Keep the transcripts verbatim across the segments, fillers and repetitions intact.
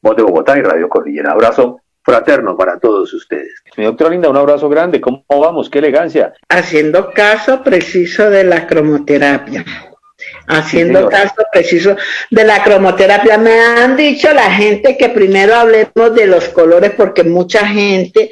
Voz de Bogotá y Radio Cordillera. Abrazo fraterno para todos ustedes. Mi doctora Linda, un abrazo grande. ¿Cómo vamos? ¡Qué elegancia! Haciendo caso preciso de la cromoterapia. Haciendo sí, caso preciso de la cromoterapia. Me han dicho la gente que primero hablemos de los colores porque mucha gente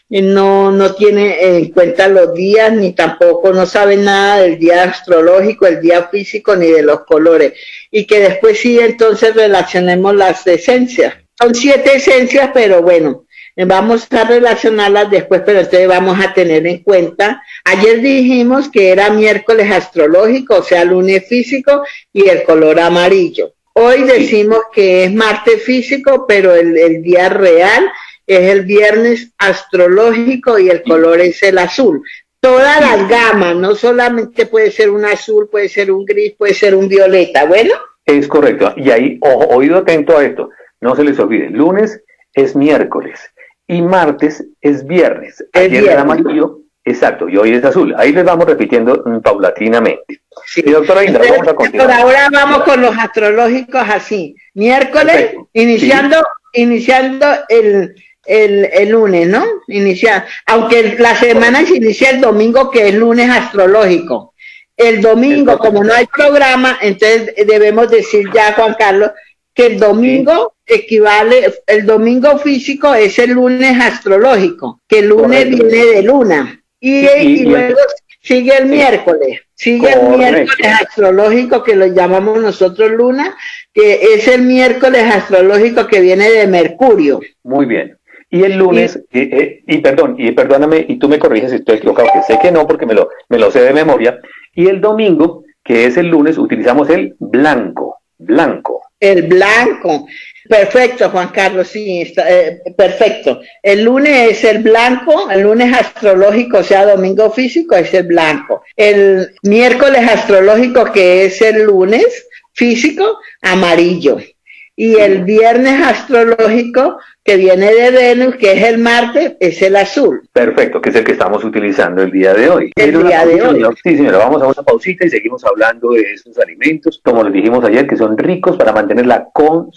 no, no tiene en cuenta los días ni tampoco no sabe nada del día astrológico, el día físico ni de los colores. Y que después sí entonces relacionemos las esencias. Son siete esencias, pero bueno, vamos a relacionarlas después, pero entonces vamos a tener en cuenta. Ayer dijimos que era miércoles astrológico, o sea, lunes físico y el color amarillo. Hoy decimos que es martes físico, pero el, el día real es el viernes astrológico y el color es el azul. Todas las gamas, no solamente puede ser un azul, puede ser un gris, puede ser un violeta, ¿bueno? Es correcto, y ahí, ojo, oído atento a esto, no se les olvide, lunes es miércoles. Y martes es viernes. Ayer era amarillo, exacto, y hoy es azul. Ahí les vamos repitiendo mm, paulatinamente. Sí. Y doctora Linda, Entonces, vamos a continuar. Por ahora vamos con los astrológicos así. Miércoles, perfecto. iniciando sí. iniciando el, el, el lunes, ¿no? Iniciar. Aunque la semana se inicia el domingo, que es lunes astrológico. El domingo, como no hay programa, entonces debemos decir ya, Juan Carlos, que el domingo sí. equivale, el domingo físico es el lunes astrológico, que el lunes correcto. Viene de luna, y, y, y, y luego y, sigue el sí. miércoles, sigue correcto. El miércoles astrológico que lo llamamos nosotros luna, que es el miércoles astrológico que viene de Mercurio. Muy bien. Y el lunes, y, y, y, y perdón, y perdóname, y tú me corriges si estoy equivocado, que sé que no, porque me lo, me lo sé de memoria, y el domingo, que es el lunes, utilizamos el blanco, blanco. El blanco, perfecto, Juan Carlos, sí, está, eh, perfecto. El lunes es el blanco, el lunes astrológico, o sea, domingo físico, es el blanco. El miércoles astrológico, que es el lunes físico, amarillo. Y el viernes astrológico, que viene de Venus, que es el martes, es el azul. Perfecto, que es el que estamos utilizando el día de hoy. El Pero día de hoy. Señor, sí, señora, vamos a una pausita y seguimos hablando de esos alimentos, como les dijimos ayer, que son ricos para mantener la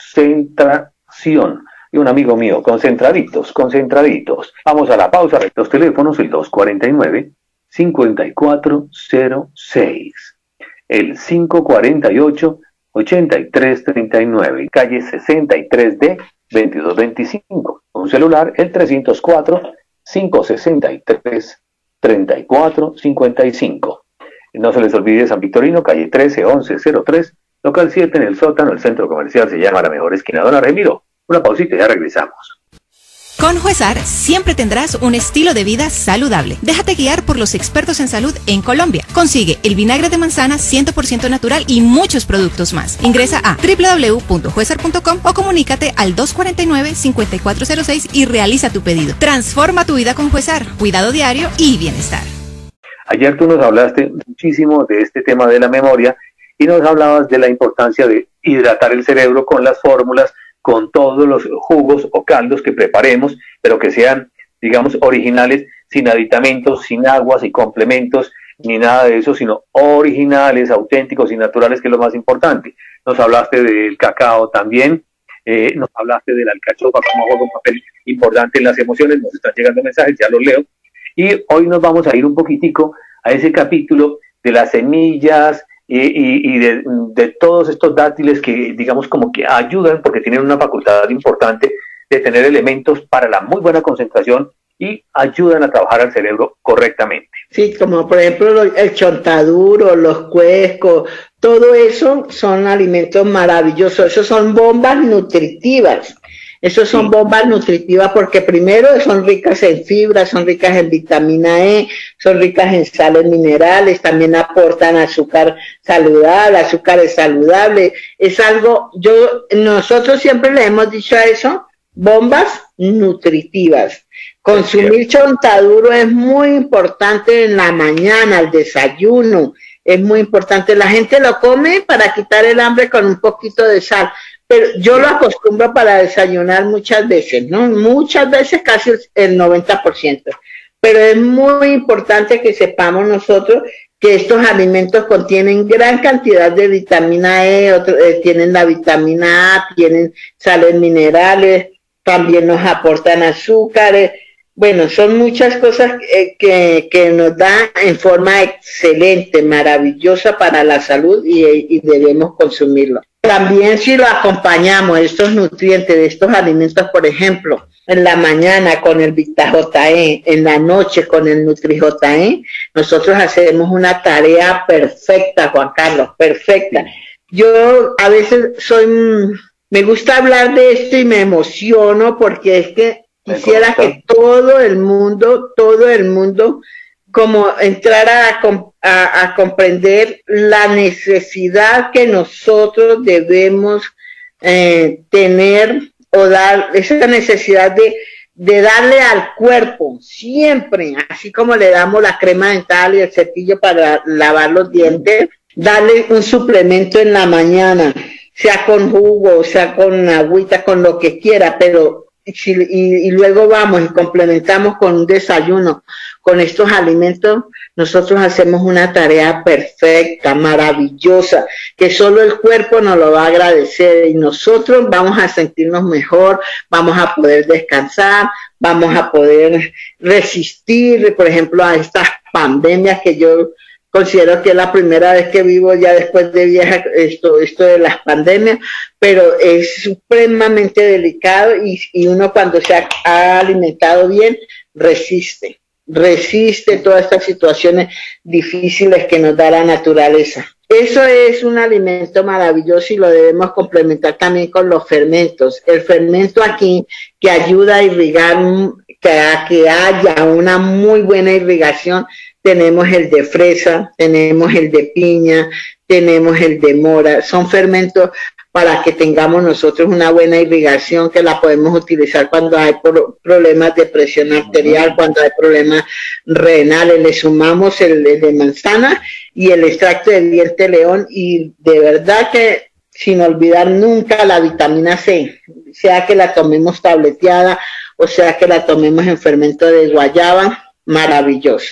concentración. Y un amigo mío, concentraditos, concentraditos. Vamos a la pausa, los teléfonos, el dos cuarenta y nueve, cincuenta y cuatro cero seis, el cinco cuarenta y ocho, ochenta y tres treinta y nueve, calle sesenta y tres D, veintidós veinticinco. Un celular, el trescientos cuatro, quinientos sesenta y tres, treinta y cuatro cincuenta y cinco. No se les olvide San Victorino, calle trece once cero tres, local siete en el sótano. El centro comercial se llama La Mejor Esquina. Don Argemiro, una pausita y ya regresamos. Con Juesar siempre tendrás un estilo de vida saludable. Déjate guiar por los expertos en salud en Colombia. Consigue el vinagre de manzana cien por ciento natural y muchos productos más. Ingresa a doble u doble u doble u punto juesar punto com o comunícate al dos cuarenta y nueve, cincuenta y cuatro cero seis y realiza tu pedido. Transforma tu vida con Juesar. Cuidado diario y bienestar. Ayer tú nos hablaste muchísimo de este tema de la memoria y nos hablabas de la importancia de hidratar el cerebro con las fórmulas, con todos los jugos o caldos que preparemos, pero que sean, digamos, originales, sin aditamentos, sin aguas y complementos, ni nada de eso, sino originales, auténticos y naturales, que es lo más importante. Nos hablaste del cacao también, eh, nos hablaste de la alcachofa, como juega un papel importante en las emociones, nos están llegando mensajes, ya los leo, y hoy nos vamos a ir un poquitico a ese capítulo de las semillas, y, y, y de, de todos estos dátiles que, digamos, como que ayudan porque tienen una facultad importante de tener elementos para la muy buena concentración y ayudan a trabajar al cerebro correctamente. Sí, como por ejemplo el chontaduro, los cuescos, todo eso son alimentos maravillosos, esos son bombas nutritivas. Esos son bombas nutritivas porque primero son ricas en fibras, son ricas en vitamina E, son ricas en sales minerales, también aportan azúcar saludable, azúcares saludables. Es algo, yo, nosotros siempre le hemos dicho a eso, bombas nutritivas. Consumir chontaduro es muy importante en la mañana, al desayuno, es muy importante. La gente lo come para quitar el hambre con un poquito de sal. Pero yo lo acostumbro para desayunar muchas veces, ¿no? Muchas veces, casi el noventa por ciento. Pero es muy importante que sepamos nosotros que estos alimentos contienen gran cantidad de vitamina E, otro, eh, tienen la vitamina A, tienen sales minerales, también nos aportan azúcares. Bueno, son muchas cosas eh, que, que nos dan en forma excelente, maravillosa para la salud y, y debemos consumirlo. También si lo acompañamos, estos nutrientes de estos alimentos, por ejemplo, en la mañana con el Vita J E, en la noche con el Nutri J E, nosotros hacemos una tarea perfecta, Juan Carlos, perfecta. Yo a veces soy, me gusta hablar de esto y me emociono porque es que quisiera que todo el mundo, todo el mundo, como entrara a, a, a comprender la necesidad que nosotros debemos eh, tener o dar, esa necesidad de, de darle al cuerpo, siempre, así como le damos la crema dental y el cepillo para lavar los dientes, darle un suplemento en la mañana, sea con jugo, sea con agüita, con lo que quiera, pero Y, y, y luego vamos y complementamos con un desayuno, con estos alimentos, nosotros hacemos una tarea perfecta, maravillosa, que solo el cuerpo nos lo va a agradecer y nosotros vamos a sentirnos mejor, vamos a poder descansar, vamos a poder resistir, por ejemplo, a estas pandemias que yo considero que es la primera vez que vivo ya después de vieja esto, esto de las pandemias, pero es supremamente delicado y, y uno cuando se ha, ha alimentado bien, resiste, resiste todas estas situaciones difíciles que nos da la naturaleza. Eso es un alimento maravilloso y lo debemos complementar también con los fermentos. El fermento aquí que ayuda a irrigar, que, a que haya una muy buena irrigación. Tenemos el de fresa, tenemos el de piña, tenemos el de mora. Son fermentos para que tengamos nosotros una buena irrigación que la podemos utilizar cuando hay problemas de presión arterial, cuando hay problemas renales. Le sumamos el, el de manzana y el extracto de diente león y de verdad que sin olvidar nunca la vitamina C, sea que la tomemos tableteada o sea que la tomemos en fermento de guayaba, maravilloso.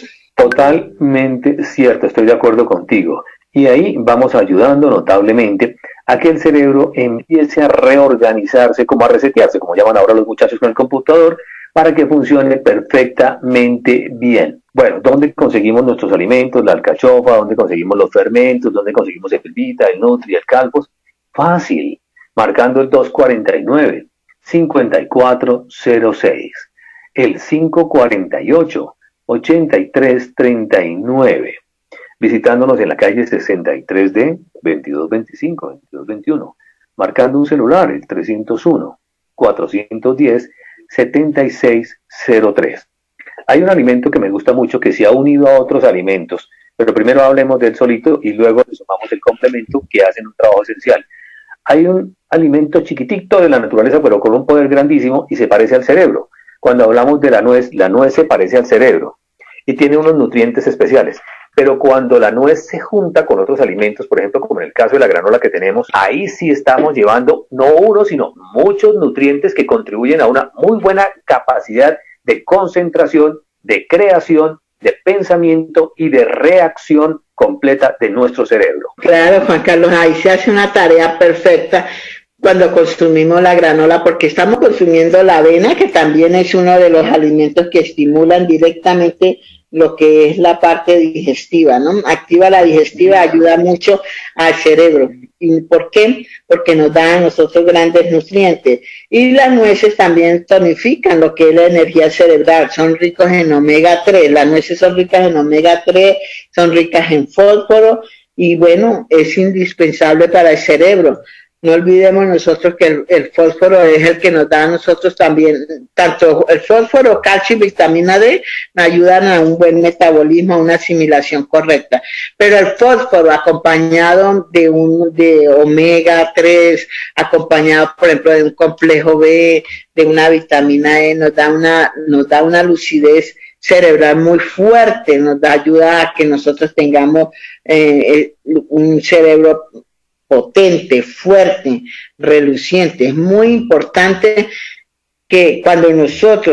Totalmente cierto, estoy de acuerdo contigo. Y ahí vamos ayudando notablemente a que el cerebro empiece a reorganizarse, como a resetearse, como llaman ahora los muchachos con el computador, para que funcione perfectamente bien. Bueno, ¿dónde conseguimos nuestros alimentos? La alcachofa, ¿dónde conseguimos los fermentos? ¿Dónde conseguimos el Vita, el Nutri, el Calpos? Fácil, marcando el dos cuarenta y nueve, cincuenta y cuatro cero seis, el cinco cuarenta y ocho, ochenta y tres treinta y nueve, visitándonos en la calle sesenta y tres D, veintidós veinticinco, veintidós veintiuno, marcando un celular, el trescientos uno, cuatrocientos diez, setenta y seis cero tres. Hay un alimento que me gusta mucho que se ha unido a otros alimentos, pero primero hablemos del solito y luego le sumamos el complemento que hacen un trabajo esencial. Hay un alimento chiquitito de la naturaleza, pero con un poder grandísimo y se parece al cerebro. Cuando hablamos de la nuez, la nuez se parece al cerebro y tiene unos nutrientes especiales. Pero cuando la nuez se junta con otros alimentos, por ejemplo, como en el caso de la granola que tenemos, ahí sí estamos llevando no uno, sino muchos nutrientes que contribuyen a una muy buena capacidad de concentración, de creación, de pensamiento y de reacción completa de nuestro cerebro. Claro, Juan Carlos, ahí se hace una tarea perfecta cuando consumimos la granola, porque estamos consumiendo la avena, que también es uno de los alimentos que estimulan directamente lo que es la parte digestiva, ¿no? Activa la digestiva, ayuda mucho al cerebro. ¿Y por qué? Porque nos da a nosotros grandes nutrientes. Y las nueces también tonifican lo que es la energía cerebral, son ricos en omega tres, las nueces son ricas en omega tres, son ricas en fósforo, y bueno, es indispensable para el cerebro. No olvidemos nosotros que el, el fósforo es el que nos da a nosotros también, tanto el fósforo, calcio y vitamina D, nos ayudan a un buen metabolismo, a una asimilación correcta. Pero el fósforo acompañado de un de omega tres, acompañado por ejemplo de un complejo B, de una vitamina E, nos da una, nos da una lucidez cerebral muy fuerte, nos da ayuda a que nosotros tengamos eh, un cerebro potente, fuerte, reluciente. Es muy importante que cuando nosotros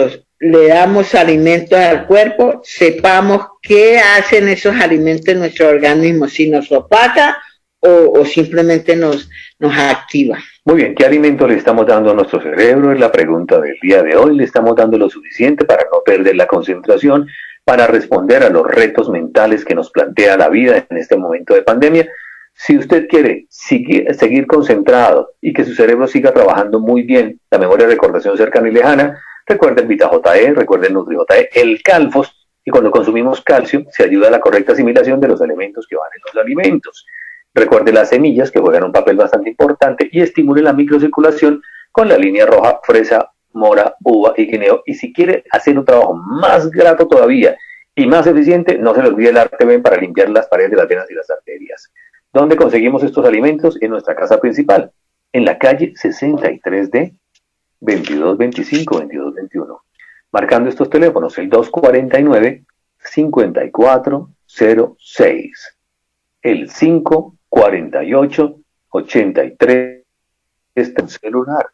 le damos alimentos al cuerpo, sepamos qué hacen esos alimentos en nuestro organismo, si nos opaca o, o simplemente nos, nos activa. Muy bien, ¿qué alimento le estamos dando a nuestro cerebro? Es la pregunta del día de hoy. ¿Le estamos dando lo suficiente para no perder la concentración, para responder a los retos mentales que nos plantea la vida en este momento de pandemia? Si usted quiere seguir, seguir concentrado y que su cerebro siga trabajando muy bien, la memoria de recordación cercana y lejana, recuerde el Vita J E, recuerde el Nutri J E, el Calfos, y cuando consumimos calcio se ayuda a la correcta asimilación de los elementos que van en los alimentos. Recuerde las semillas, que juegan un papel bastante importante, y estimule la microcirculación con la línea roja, fresa, mora, uva y guineo. Y si quiere hacer un trabajo más grato todavía y más eficiente, no se le olvide el Arteven para limpiar las paredes de las venas y las arterias. ¿Dónde conseguimos estos alimentos? En nuestra casa principal, en la calle sesenta y tres D, veintidós veinticinco, veintidós veintiuno. Marcando estos teléfonos, el dos cuarenta y nueve, cincuenta y cuatro cero seis, el cinco cuarenta y ocho, ochenta y tres, este celular,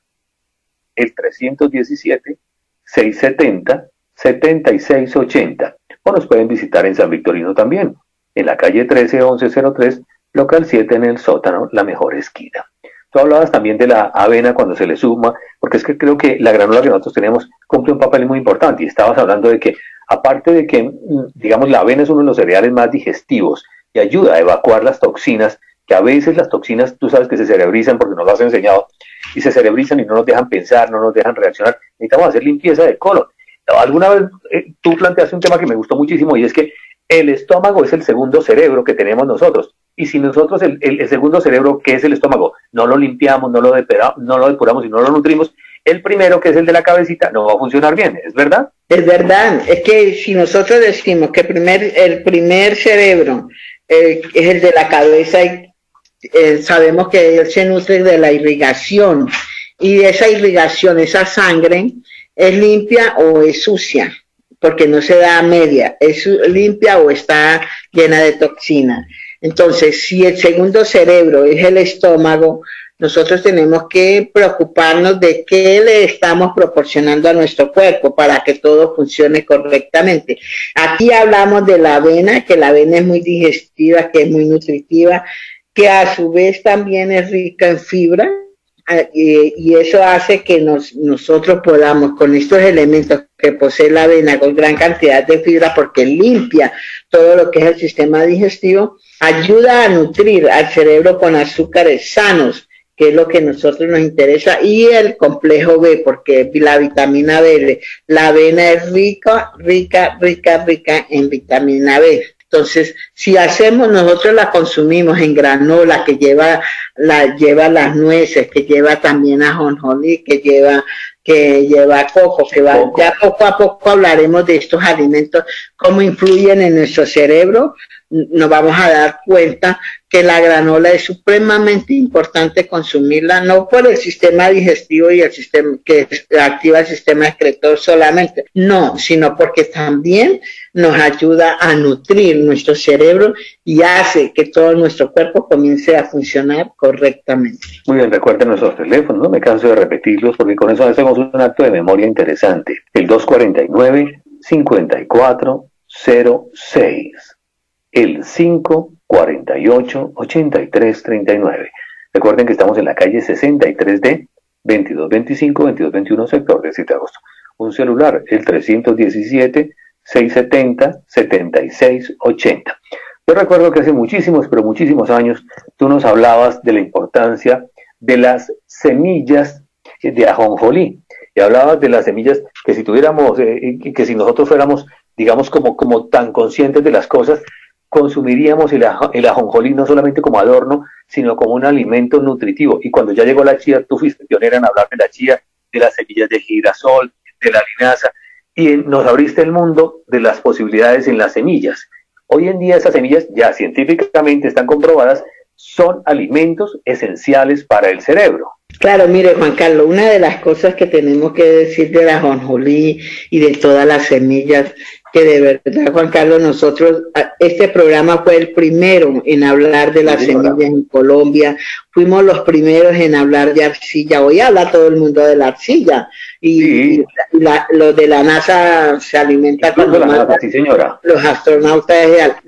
el trescientos diecisiete, seiscientos setenta, setenta y seis ochenta. O nos pueden visitar en San Victorino también, en la calle trece once cero tres, local siete, en el sótano, la mejor esquina. Tú hablabas también de la avena cuando se le suma, porque es que creo que la granola que nosotros tenemos cumple un papel muy importante, y estabas hablando de que, aparte de que, digamos, la avena es uno de los cereales más digestivos y ayuda a evacuar las toxinas, que a veces las toxinas, tú sabes que se cerebrizan porque nos lo has enseñado, y se cerebrizan y no nos dejan pensar, no nos dejan reaccionar. Necesitamos hacer limpieza del colon. Alguna vez eh, tú planteaste un tema que me gustó muchísimo, y es que el estómago es el segundo cerebro que tenemos nosotros. Y si nosotros, el, el, el segundo cerebro, que es el estómago, no lo limpiamos, no lo, depura, no lo depuramos y no lo nutrimos, el primero, que es el de la cabecita, no va a funcionar bien. ¿Es verdad? Es verdad. Es que si nosotros decimos que primer, el primer cerebro eh, es el de la cabeza, y eh, sabemos que él se nutre de la irrigación, y esa irrigación, esa sangre, es limpia o es sucia, porque no se da a media, es limpia o está llena de toxina. Entonces, si el segundo cerebro es el estómago, nosotros tenemos que preocuparnos de qué le estamos proporcionando a nuestro cuerpo para que todo funcione correctamente. Aquí hablamos de la avena, que la avena es muy digestiva, que es muy nutritiva, que a su vez también es rica en fibra, y, y eso hace que nos, nosotros podamos, con estos elementos que posee la avena, con gran cantidad de fibra, porque limpia todo lo que es el sistema digestivo, ayuda a nutrir al cerebro con azúcares sanos, que es lo que a nosotros nos interesa, y el complejo B, porque la vitamina B, la avena es rica, rica, rica, rica en vitamina B. Entonces, si hacemos, nosotros la consumimos en granola, que lleva, la, lleva las nueces, que lleva también ajonjolí, que lleva, que lleva coco, que va, coco. Ya poco a poco hablaremos de estos alimentos, cómo influyen en nuestro cerebro. Nos vamos a dar cuenta que la granola es supremamente importante consumirla, no por el sistema digestivo y el sistema que activa el sistema excretor solamente, no, sino porque también nos ayuda a nutrir nuestro cerebro y hace que todo nuestro cuerpo comience a funcionar correctamente. Muy bien, recuerden nuestros teléfonos, no me canso de repetirlos porque con eso hacemos un acto de memoria interesante. El dos cuarenta y nueve, cincuenta y cuatro cero seis. El cinco cuarenta y ocho, ochenta y tres treinta y nueve. Recuerden que estamos en la calle sesenta y tres D, veintidós veinticinco, veintidós veintiuno, sector de siete de agosto. Un celular, el trescientos diecisiete, seiscientos setenta, setenta y seis ochenta. Yo recuerdo que hace muchísimos, pero muchísimos años, tú nos hablabas de la importancia de las semillas de ajonjolí. Y hablabas de las semillas que si tuviéramos, eh, que si nosotros fuéramos, digamos, como, como tan conscientes de las cosas, consumiríamos el, aj el ajonjolí no solamente como adorno, sino como un alimento nutritivo. Y cuando ya llegó la chía, tú fuiste pionera en hablar de la chía, de las semillas de girasol, de la linaza, y nos abriste el mundo de las posibilidades en las semillas. Hoy en día esas semillas ya científicamente están comprobadas, son alimentos esenciales para el cerebro. Claro, mire, Juan Carlos, una de las cosas que tenemos que decir de la ajonjolí y de todas las semillas, que de verdad, Juan Carlos, nosotros, este programa fue el primero en hablar de las semillas en Colombia, fuimos los primeros en hablar de arcilla. Hoy habla todo el mundo de la arcilla. Y, sí. y la, lo de la NASA se alimenta cuando la NASA, sí, señora. Los astronautas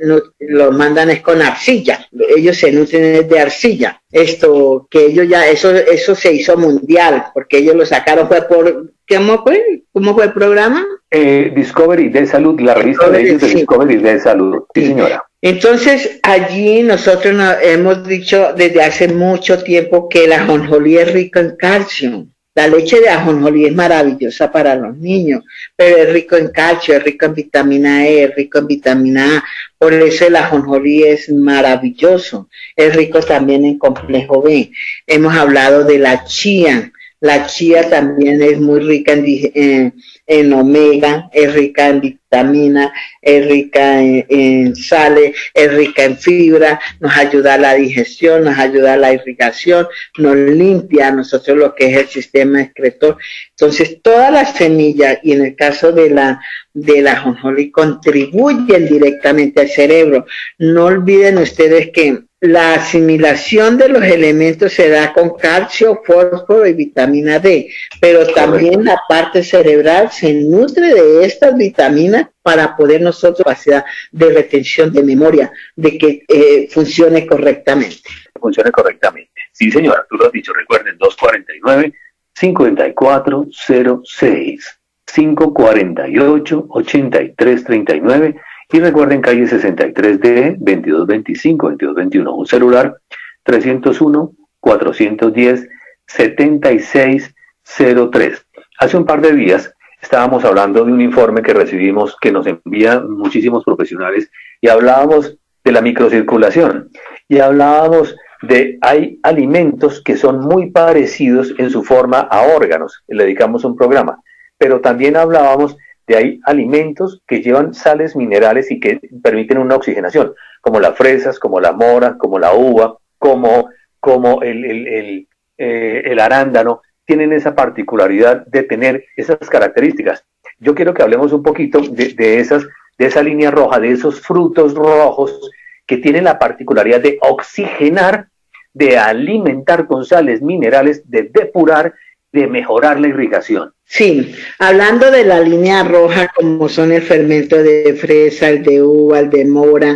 los mandan es con arcilla. Ellos se nutren de arcilla. Esto, que ellos ya, eso, eso se hizo mundial, porque ellos lo sacaron fue por, ¿cómo fue? ¿Cómo fue el programa? Eh, Discovery de Salud, la revista Discovery, de ellos de sí. Discovery de Salud, sí, sí señora. Entonces, allí nosotros nos hemos dicho desde hace mucho tiempo que el ajonjolí es rico en calcio. La leche de ajonjolí es maravillosa para los niños, pero es rico en calcio, es rico en vitamina E, es rico en vitamina A. Por eso el ajonjolí es maravilloso. Es rico también en complejo B. Hemos hablado de la chía. La chía también es muy rica en, en, en omega, es rica en vitamina, es rica en, en sales, es rica en fibra, nos ayuda a la digestión, nos ayuda a la irrigación, nos limpia a nosotros lo que es el sistema excretor. Entonces, todas las semillas, y en el caso de la de la ajonjolí, contribuyen directamente al cerebro. No olviden ustedes que la asimilación de los elementos se da con calcio, fósforo y vitamina D, pero también la parte cerebral se nutre de estas vitaminas para poder nosotros capacidad de retención de memoria, de que eh, funcione correctamente. Funcione correctamente. Sí, señora, tú lo has dicho, recuerden, dos cuarenta y nueve, cincuenta y cuatro cero seis, cinco cuarenta y ocho, ochenta y tres treinta y nueve. Y recuerden, calle sesenta y tres D, veintidós veinticinco, veintidós veintiuno, un celular trescientos uno, cuatrocientos diez, setenta y seis cero tres. Hace un par de días estábamos hablando de un informe que recibimos que nos envían muchísimos profesionales y hablábamos de la microcirculación y hablábamos de hay alimentos que son muy parecidos en su forma a órganos, le dedicamos un programa, pero también hablábamos de hay alimentos que llevan sales minerales y que permiten una oxigenación, como las fresas, como la mora, como la uva, como, como el, el, el, eh, el arándano, tienen esa particularidad de tener esas características. Yo quiero que hablemos un poquito de, de, esas, de esa línea roja, de esos frutos rojos que tienen la particularidad de oxigenar, de alimentar con sales minerales, de depurar, de mejorar la irrigación. Sí, hablando de la línea roja, como son el fermento de fresa, el de uva, el de mora,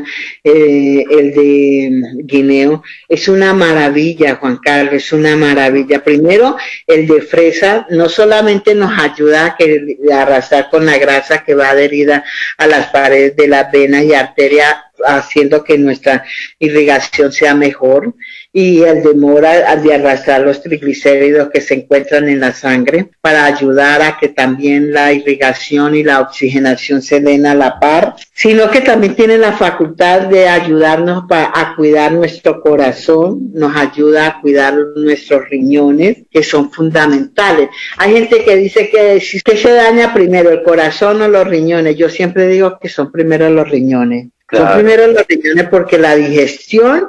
eh, el de guineo, es una maravilla, Juan Carlos, es una maravilla. Primero, el de fresa no solamente nos ayuda a, que, a arrasar con la grasa que va adherida a las paredes de las venas y arterias, haciendo que nuestra irrigación sea mejor, y el de mora al de arrastrar los triglicéridos que se encuentran en la sangre para ayudar a que también la irrigación y la oxigenación se den a la par, sino que también tiene la facultad de ayudarnos pa, a cuidar nuestro corazón, nos ayuda a cuidar nuestros riñones, que son fundamentales. Hay gente que dice que si que se daña primero, el corazón o los riñones. Yo siempre digo que son primero los riñones. Claro. Son primero los riñones porque la digestión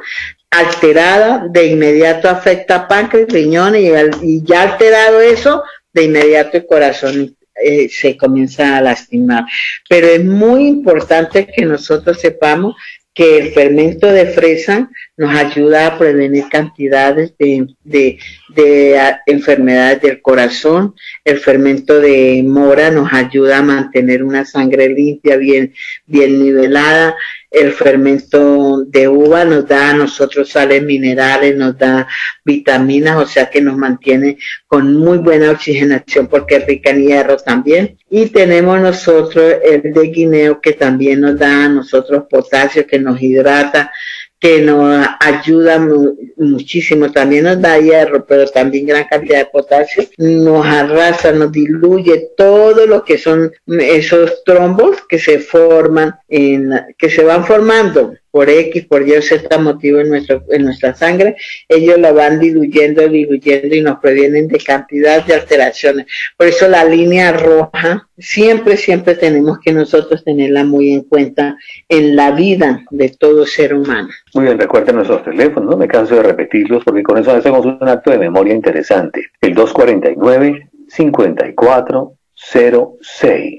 alterada de inmediato afecta a páncreas, riñones y, y ya alterado eso, de inmediato el corazón eh, se comienza a lastimar. Pero es muy importante que nosotros sepamos que el fermento de fresa nos ayuda a prevenir cantidades de, de, de a, enfermedades del corazón. El fermento de mora nos ayuda a mantener una sangre limpia, bien, bien nivelada. El fermento de uva nos da a nosotros sales minerales, nos da vitaminas, o sea que nos mantiene con muy buena oxigenación porque es rica en hierro también. Y tenemos nosotros el de guineo que también nos da a nosotros potasio, que nos hidrata, que nos ayuda mu muchísimo, también nos da hierro, pero también gran cantidad de potasio, nos arrasa, nos diluye todo lo que son esos trombos que se forman, en, que se van formando por X, por Y o Z motivo en, nuestro, en nuestra sangre, ellos lo van diluyendo, diluyendo y nos previenen de cantidad de alteraciones. Por eso la línea roja, siempre, siempre tenemos que nosotros tenerla muy en cuenta en la vida de todo ser humano. Muy bien, recuerden nuestros teléfonos, no me canso de repetirlos porque con eso hacemos un acto de memoria interesante. El dos cuarenta y nueve, cincuenta y cuatro cero seis,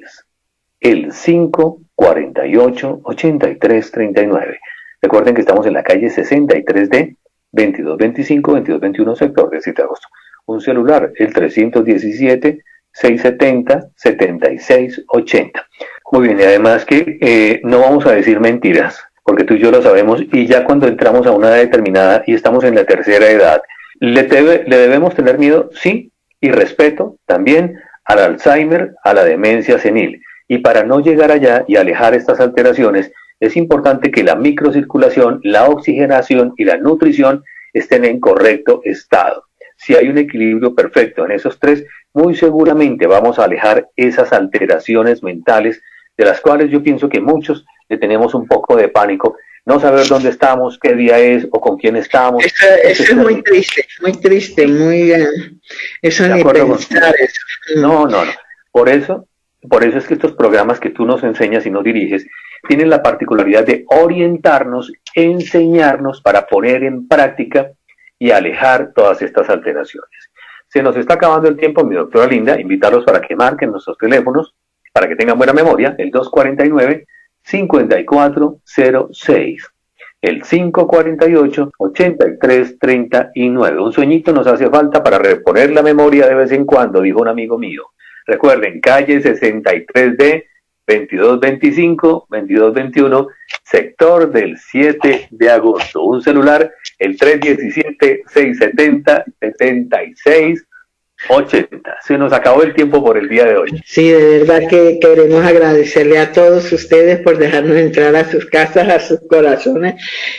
el cinco cuarenta y ocho, ochenta y tres treinta y nueve. Recuerden que estamos en la calle sesenta y tres D, veintidós veinticinco, veintidós veintiuno, sector de siete de agosto. Un celular, el trescientos diecisiete, seiscientos setenta, setenta y seis ochenta. Muy bien, y además que eh, no vamos a decir mentiras, porque tú y yo lo sabemos, y ya cuando entramos a una edad determinada y estamos en la tercera edad, ¿le, debe, le debemos tener miedo? Sí, y respeto también al Alzheimer, a la demencia senil. Y para no llegar allá y alejar estas alteraciones, es importante que la microcirculación, la oxigenación y la nutrición estén en correcto estado. Si hay un equilibrio perfecto en esos tres, muy seguramente vamos a alejar esas alteraciones mentales de las cuales yo pienso que muchos le tenemos un poco de pánico, no saber dónde estamos, qué día es o con quién estamos. Eso, eso es muy triste, muy triste, muy... Uh, eso ni pensar eso. No, no, no. Por eso, por eso es que estos programas que tú nos enseñas y nos diriges tienen la particularidad de orientarnos, enseñarnos para poner en práctica y alejar todas estas alteraciones. Se nos está acabando el tiempo, mi doctora Linda, invitarlos para que marquen nuestros teléfonos, para que tengan buena memoria, el dos cuarenta y nueve, cincuenta y cuatro cero seis, el cinco cuarenta y ocho, ochenta y tres treinta y nueve. Un sueñito nos hace falta para reponer la memoria de vez en cuando, dijo un amigo mío. Recuerden, calle sesenta y tres D, veintidós veinticinco, veintidós veintiuno, sector del siete de agosto. Un celular, el tres diecisiete, seiscientos setenta, setenta y seis ochenta. Se nos acabó el tiempo por el día de hoy. Sí, de verdad que queremos agradecerle a todos ustedes por dejarnos entrar a sus casas, a sus corazones.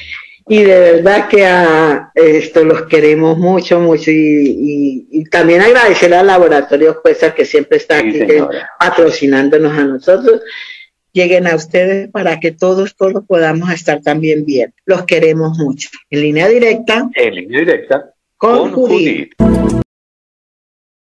Y de verdad que a esto los queremos mucho, mucho. Y, y, y también agradecerle al Laboratorio Cuesta, que siempre está Sí, aquí señora. patrocinándonos a nosotros. Lleguen a ustedes para que todos, todos podamos estar también bien. Los queremos mucho. En línea directa. En línea directa Con Judith. Judith.